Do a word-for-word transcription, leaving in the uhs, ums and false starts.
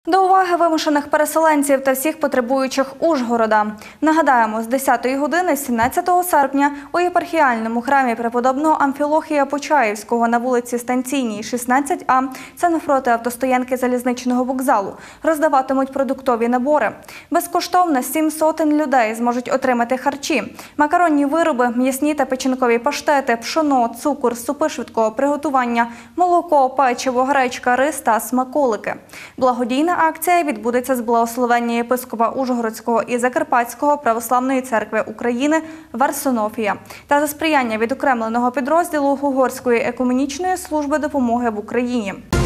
До уваги вимушених переселенців та всіх потребуючих Ужгорода. Нагадаємо, з десятої години сімнадцятого серпня у єпархіальному храмі преподобного Амфілохія Почаївського на вулиці Станційній, шістнадцять А, це навпроти автостоянки залізничного вокзалу, роздаватимуть продуктові набори. Безкоштовно сім сотень людей зможуть отримати харчі, макаронні вироби, м'ясні та печінкові паштети, пшоно, цукор, супи швидкого приготування, молоко, печиво, гречка, рис та смаколики. Благодійна акція відбудеться з благословення єпископа Ужгородського і Закарпатського православної церкви України Варсонофія та за сприяння відокремленого підрозділу Угорської екуменічної служби допомоги в Україні.